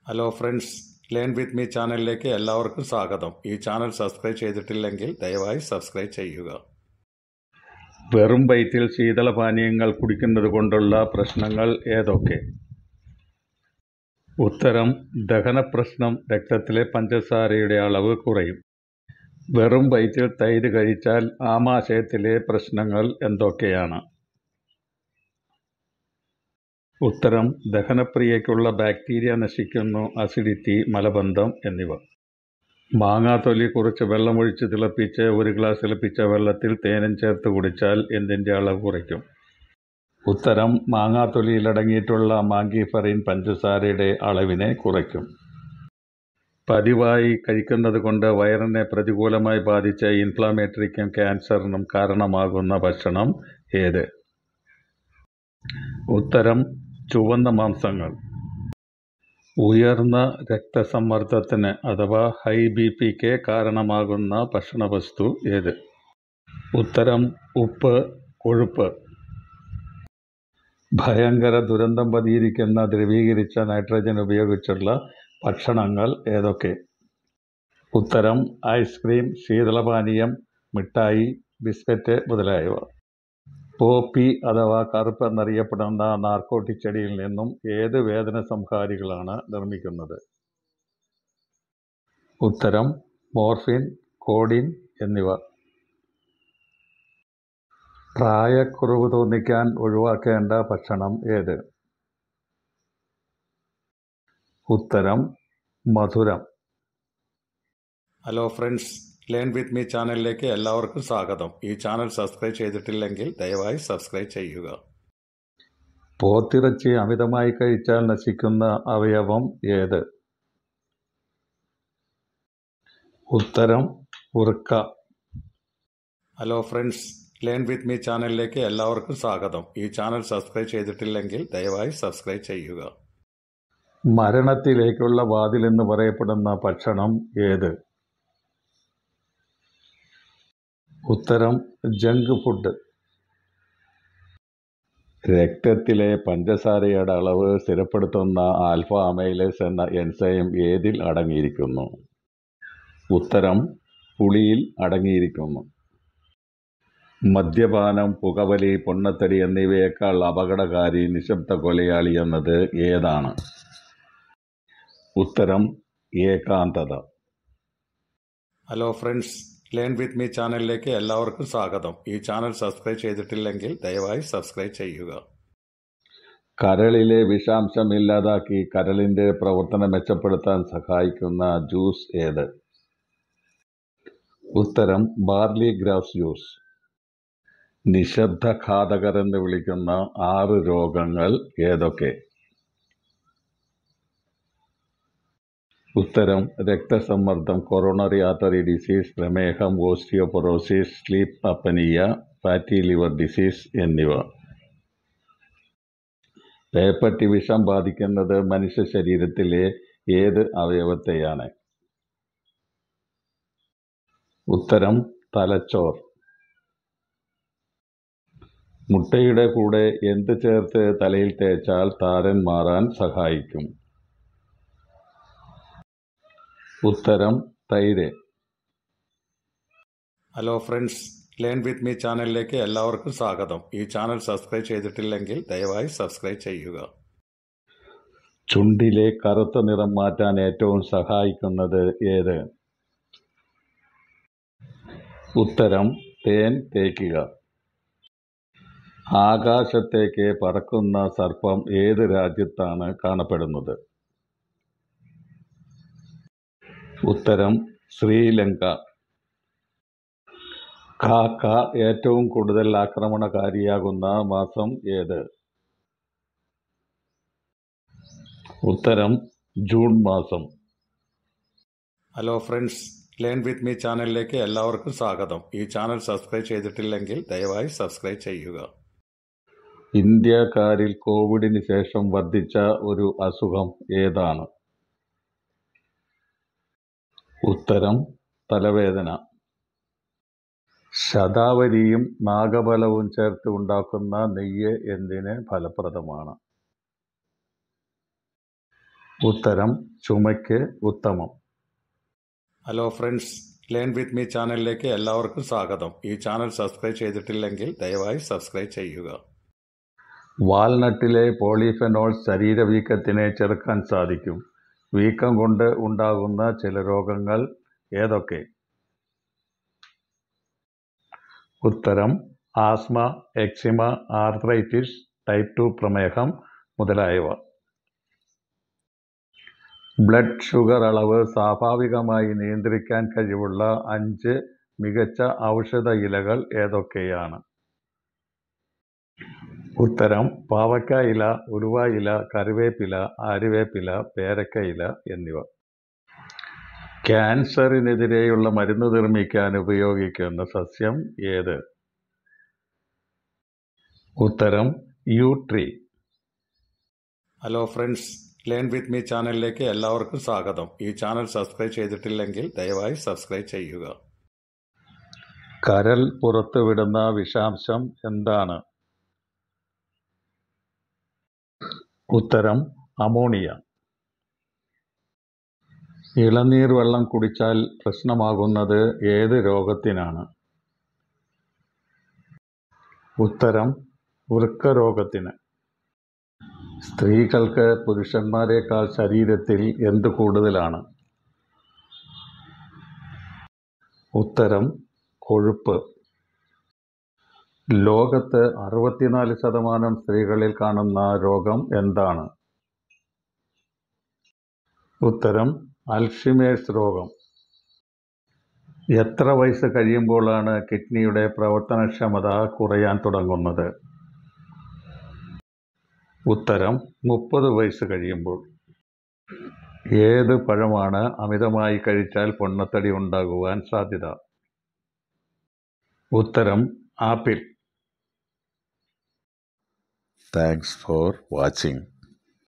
Hello friends, learn with me ചാനലിലേക്ക് എല്ലാവർക്കും സ്വാഗതം. ഈ ചാനൽ സബ്സ്ക്രൈബ് ചെയ്തിട്ടില്ലെങ്കിൽ ദയവായി സബ്സ്ക്രൈബ് ചെയ്യുക. വെറും വയറ്റിൽ ശീതളപാനീയങ്ങൾ കുടിക്കുന്നത് കൊണ്ടുള്ള പ്രശ്നങ്ങൾ ഏതൊക്കെ? ഉത്തരം: ദഹനപ്രശ്നം, രക്തത്തിലെ പഞ്ചസാരയുടെ അളവ് കുറയും. വെറും വയറ്റിൽ തൈര് കഴിച്ചാൽ ആമാശയത്തിലെ പ്രശ്നങ്ങൾ എന്തൊക്കെയാണ്? ഉത്തരം: ദഹനപ്രിയയ്ക്കുള്ള ബാക്ടീരിയ നശിക്കുന്നു, അസിഡിറ്റി, മലബന്ധം എന്നിവ. മാങ്ങാത്തൊലി കുറച്ച് വെള്ളമൊഴിച്ച് തിളപ്പിച്ച് 1 ഗ്ലാസ് തിളപ്പിച്ച വെള്ളത്തിൽ തേനും ചേർത്ത് കുടിച്ചാൽ എന്തിൻ്റെ അളവ് കുറയ്ക്കും? ഉത്തരം: മാങ്ങാത്തൊലിയിലടങ്ങിയിട്ടുള്ള മാംഗിഫെറിൻ പഞ്ചസാരയുടെ അളവിനെ കുറയ്ക്കും. പതിവായി കഴിക്കുന്നത് കൊണ്ട് വയറിനെ പ്രതികൂലമായി ബാധിച്ച ഇൻഫ്ലമേറ്ററിക്കും ക്യാൻസറിനും കാരണമാകുന്ന ഭക്ഷണം ഏത്? ഉത്തരം: ചുവന്ന മാംസങ്ങൾ. ഉയർന്ന രക്തസമ്മർദ്ദത്തിന് അഥവാ ഹൈ ബിപിക്ക് കാരണമാകുന്ന ഭക്ഷണവസ്തു ഏത്? ഉത്തരം: ഉപ്പ്, കൊഴുപ്പ്. ഭയങ്കര ദുരന്തം പതിയിരിക്കുന്ന ദ്രവീകരിച്ച നൈട്രജൻ ഉപയോഗിച്ചുള്ള ഭക്ഷണങ്ങൾ ഏതൊക്കെ? ഉത്തരം: ഐസ്ക്രീം, ശീതളപാനീയം, മിഠായി, ബിസ്ക്കറ്റ് മുതലായവ. പോപ്പി അഥവാ കറുപ്പ് എന്നറിയപ്പെടുന്ന നാർക്കോട്ടിക് ചെടിയിൽ നിന്നും ഏത് വേദന സംഹാരികളാണ് നിർമ്മിക്കുന്നത്? ഉത്തരം: മോർഫിൻ, കോഡിൻ എന്നിവ. പ്രായക്കുറവ് തോന്നിക്കാൻ ഒഴിവാക്കേണ്ട ഭക്ഷണം ഏത്? ഉത്തരം: മധുരം. Hello friends, learn with me ചാനലിലേക്ക് എല്ലാവർക്കും സ്വാഗതം. ഈ ചാനൽ സബ്സ്ക്രൈബ് ചെയ്തിട്ടില്ലെങ്കിൽ ദയവായി സബ്സ്ക്രൈബ് ചെയ്യുക. പോത്തിറച്ചി അമിതമായി കഴിച്ചാൽ നശിക്കുന്ന അവയവം ഏത്? ഉത്തരം: വൃക്ക. Hello friends, learn with me ചാനലിലേക്ക് എല്ലാവർക്കും സ്വാഗതം. ഈ ചാനൽ സബ്സ്ക്രൈബ് ചെയ്തിട്ടില്ലെങ്കിൽ ദയവായി സബ്സ്ക്രൈബ് ചെയ്യുക. മരണത്തിലേക്കുള്ള വാതിലെന്ന് പറയപ്പെടുന്ന ഭക്ഷണം ഏത്? ഉത്തരം: ജങ്ക് ഫുഡ്. രക്തത്തിലെ പഞ്ചസാരയുടെ അളവ് സ്ഥിരപ്പെടുത്തുന്ന ആൽഫ അമൈലേസ് എന്ന എൻസൈം ഏതിൽ അടങ്ങിയിരിക്കുന്നു? ഉത്തരം: പുളിയിൽ അടങ്ങിയിരിക്കുന്നു. മദ്യപാനം, പുകവലി, പൊണ്ണത്തടി എന്നിവയേക്കാൾ അപകടകാരി നിശബ്ദ കൊലയാളി എന്നത് ഏതാണ്? ഉത്തരം: ഏകാന്തത. Hello friends, learn with me ചാനലിലേക്ക് എല്ലാവർക്കും സ്വാഗതം. ഈ ചാനൽ സബ്സ്ക്രൈബ് ചെയ്തിട്ടില്ലെങ്കിൽ ദയവായി സബ്സ്ക്രൈബ് ചെയ്യുക. കരളിലെ വിഷാംശം ഇല്ലാതാക്കി കരളിൻ്റെ പ്രവർത്തനം മെച്ചപ്പെടുത്താൻ സഹായിക്കുന്ന ജ്യൂസ് ഏത്? ഉത്തരം: ബാർലി ഗ്രാസ് ജ്യൂസ്. നിശബ്ദ ഘാതകർ എന്ന് വിളിക്കുന്ന 6 രോഗങ്ങൾ ഏതൊക്കെ? ഉത്തരം: രക്തസമ്മർദ്ദം, കൊറോണറി ആർട്ടറി ഡിസീസ്, പ്രമേഹം, osteoporosis, sleep apnea, fatty liver disease എന്നിവ. പേപ്പട്ടി വിഷം ബാധിക്കുന്നത് മനുഷ്യ ശരീരത്തിലെ ഏത് അവയവത്തെയാണ്? ഉത്തരം: തലച്ചോർ. മുട്ടയുടെ കൂടെ എന്ത് ചേർത്ത് തലയിൽ തേച്ചാൽ താരൻ മാറാൻ സഹായിക്കും? ഉത്തരം: തൈര്. Hello friends, learn with me ചാനലിലേക്ക് എല്ലാവർക്കും സ്വാഗതം. ഈ ചാനൽ സബ്സ്ക്രൈബ് ചെയ്തിട്ടില്ലെങ്കിൽ ദയവായി സബ്സ്ക്രൈബ് ചെയ്യുക. ചുണ്ടിലെ കറുത്ത നിറം മാറ്റാൻ ഏറ്റവും സഹായിക്കുന്നത് ഏത്? ഉത്തരം: തേൻ തേക്കുക. ആകാശത്തേക്ക് പറക്കുന്ന സർപ്പം ഏത് രാജ്യത്താണ് കാണപ്പെടുന്നത്? ഉത്തരം: ശ്രീലങ്ക. കാക്ക ഏറ്റവും കൂടുതൽ ആക്രമണകാരിയാകുന്ന മാസം ഏത്? ഉത്തരം: ജൂൺ മാസം. Hello friends, learn with me ചാനലിലേക്ക് എല്ലാവർക്കും സ്വാഗതം. ഈ ചാനൽ സബ്സ്ക്രൈബ് ചെയ്തിട്ടില്ലെങ്കിൽ ദയവായി സബ്സ്ക്രൈബ് ചെയ്യുക. ഇന്ത്യക്കാരിൽ കോവിഡിന് ശേഷം വർദ്ധിച്ച ഒരു അസുഖം ഏതാണ്? ഉത്തരം: തലവേദന. ശതാവരിയും നാഗബലവും ചേർത്ത് ഉണ്ടാക്കുന്ന നെയ്യ് എന്തിന് ഫലപ്രദമാണ്? ഉത്തരം ചുമയ്ക്ക് ഉത്തമം. Hello friends, learn with me ചാനലിലേക്ക് എല്ലാവർക്കും സ്വാഗതം. ഈ ചാനൽ സബ്സ്ക്രൈബ് ചെയ്തിട്ടില്ലെങ്കിൽ ദയവായി സബ്സ്ക്രൈബ് ചെയ്യുക. വാൽനട്ടിലെ പോളിഫെനോൾ ശരീരവീക്കത്തിനെ ചെറുക്കാൻ സാധിക്കും. വീക്കം കൊണ്ട് ഉണ്ടാകുന്ന ചില രോഗങ്ങൾ ഏതൊക്കെ? ഉത്തരം ആസ്മ, എക്സിമ, ആർത്രൈറ്റിസ്, ടൈപ്പ് 2 പ്രമേഹം മുതലായവ. ബ്ലഡ് ഷുഗർ അളവ് സ്വാഭാവികമായി നിയന്ത്രിക്കാൻ കഴിവുള്ള 5 മികച്ച ഔഷധ ഇലകൾ ഏതൊക്കെയാണ്? ഉത്തരം പാവക്ക ഇല, ഉലുവ ഇല, കറിവേപ്പില, ആര്യവേപ്പില, പേരക്ക ഇല എന്നിവ. ക്യാൻസറിനെതിരെയുള്ള മരുന്ന് നിർമ്മിക്കാൻ ഉപയോഗിക്കുന്ന സസ്യം ഏത്? ഉത്തരം യൂട്രി. Hello friends, learn with me ചാനലിലേക്ക് എല്ലാവർക്കും സ്വാഗതം. ഈ ചാനൽ സബ്സ്ക്രൈബ് ചെയ്തിട്ടില്ലെങ്കിൽ ദയവായി സബ്സ്ക്രൈബ് ചെയ്യുക. കരൾ പുറത്തുവിടുന്ന വിഷാംശം എന്താണ്? ഉത്തരം അമോണിയ. ഇളനീർ വെള്ളം കുടിച്ചാൽ പ്രശ്നമാകുന്നത് ഏത് രോഗത്തിനാണ്? ഉത്തരം വൃക്കരോഗത്തിന്. സ്ത്രീകൾക്ക് പുരുഷന്മാരെക്കാൾ ശരീരത്തിൽ എന്ത് കൂടുതലാണ്? ഉത്തരം കൊഴുപ്പ്. ലോകത്ത് 64% സ്ത്രീകളിൽ കാണുന്ന രോഗം എന്താണ്? ഉത്തരം അൽഷിമേഴ്സ് രോഗം. എത്ര വയസ്സ് കഴിയുമ്പോഴാണ് കിഡ്നിയുടെ പ്രവർത്തനക്ഷമത കുറയാൻ തുടങ്ങുന്നത്? ഉത്തരം 30 വയസ്സ് കഴിയുമ്പോൾ. ഏത് പഴമാണ് അമിതമായി കഴിച്ചാൽ പൊണ്ണത്തടി ഉണ്ടാകുവാൻ സാധ്യത? ഉത്തരം ആപ്പിൾ. Thanks for watching.